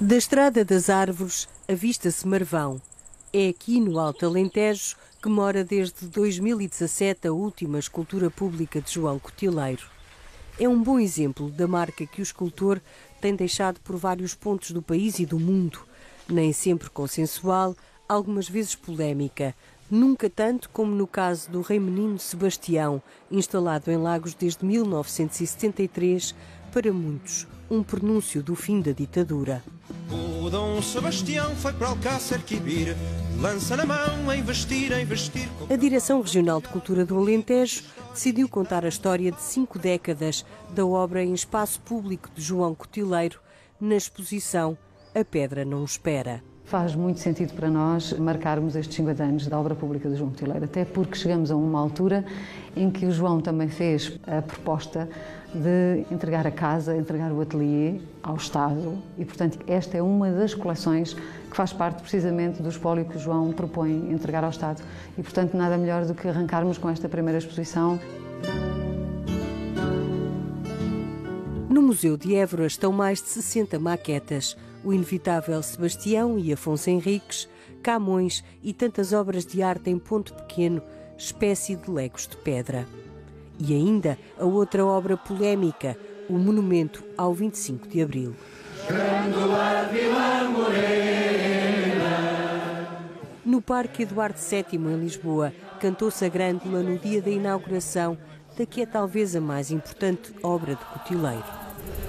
Da Estrada das Árvores avista-se Marvão. É aqui no Alto Alentejo que mora desde 2017 a última escultura pública de João Cotileiro. É um bom exemplo da marca que o escultor tem deixado por vários pontos do país e do mundo, nem sempre consensual, algumas vezes polémica, nunca tanto como no caso do Rei Menino Sebastião, instalado em Lagos desde 1973, para muitos um prenúncio do fim da ditadura. O Dom Sebastião foi para Alcácer Quibir, lança na mão a investir. A Direção Regional de Cultura do Alentejo decidiu contar a história de 5 décadas da obra em espaço público de João Cotileiro, na exposição A Pedra Não Espera. Faz muito sentido para nós marcarmos estes 50 anos da obra pública de João Cotileiro, até porque chegamos a uma altura em que o João também fez a proposta de entregar a casa, entregar o ateliê ao Estado e, portanto, esta é uma das coleções que faz parte precisamente do espólio que o João propõe entregar ao Estado. E, portanto, nada melhor do que arrancarmos com esta primeira exposição. No Museu de Évora estão mais de 60 maquetas, o inevitável Sebastião e Afonso Henriques, Camões e tantas obras de arte em ponto pequeno, espécie de legos de pedra. E ainda a outra obra polémica, o monumento ao 25 de Abril. No Parque Eduardo VII, em Lisboa, cantou-se a Grândola no dia da inauguração da que é talvez a mais importante obra de Cotileiro.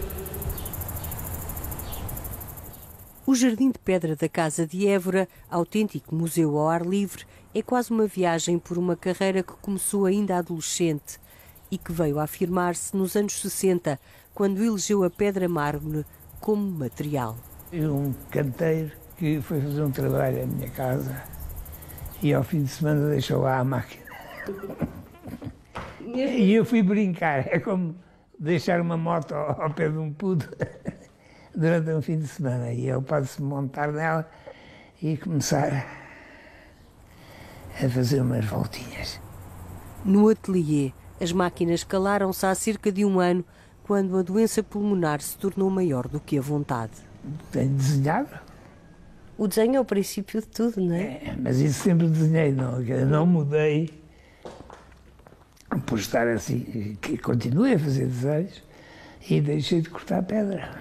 O Jardim de Pedra da Casa de Évora, autêntico museu ao ar livre, é quase uma viagem por uma carreira que começou ainda adolescente e que veio a afirmar-se nos anos 60, quando elegeu a pedra-mármore como material. Um canteiro que foi fazer um trabalho à minha casa e ao fim de semana deixou lá a máquina. E eu fui brincar, é como deixar uma moto ao pé de um pudo durante um fim de semana. E ele pode-se montar nela e começar a fazer umas voltinhas. No ateliê, as máquinas calaram-se há cerca de um ano, quando a doença pulmonar se tornou maior do que a vontade. Tenho desenhado. O desenho é o princípio de tudo, não é? Mas isso sempre desenhei, não mudei por estar assim, que continuei a fazer desenhos e deixei de cortar pedra.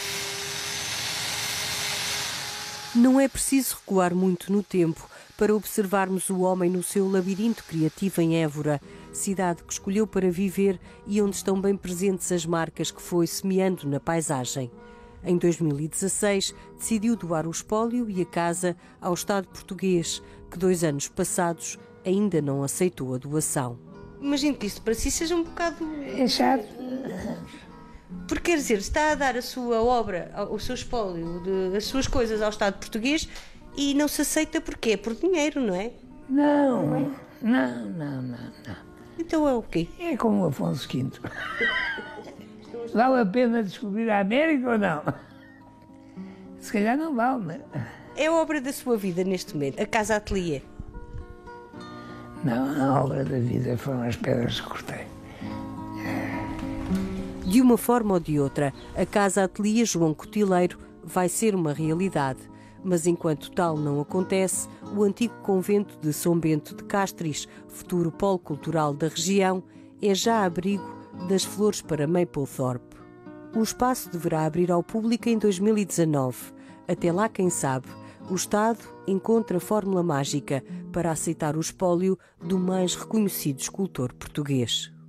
Não é preciso recuar muito no tempo para observarmos o homem no seu labirinto criativo em Évora, cidade que escolheu para viver e onde estão bem presentes as marcas que foi semeando na paisagem. Em 2016, decidiu doar o espólio e a casa ao Estado português, que 2 anos passados ainda não aceitou a doação. Imagino que isto para si seja um bocado... É chato. Porque, quer dizer, está a dar a sua obra, o seu espólio, as suas coisas ao Estado português e não se aceita porque é por dinheiro, não é? Não. Então é o quê? É como o Afonso V. Vale a pena descobrir a América ou não? Se calhar não vale, não é? É a obra da sua vida neste momento, a Casa Ateliê. Não, a obra da vida foram as pedras que cortei. De uma forma ou de outra, a Casa Ateliê João Cotileiro vai ser uma realidade. Mas enquanto tal não acontece, o antigo convento de São Bento de Castris, futuro polo cultural da região, é já abrigo das flores para Maplethorpe. O espaço deverá abrir ao público em 2019. Até lá, quem sabe, o Estado encontra a fórmula mágica para aceitar o espólio do mais reconhecido escultor português.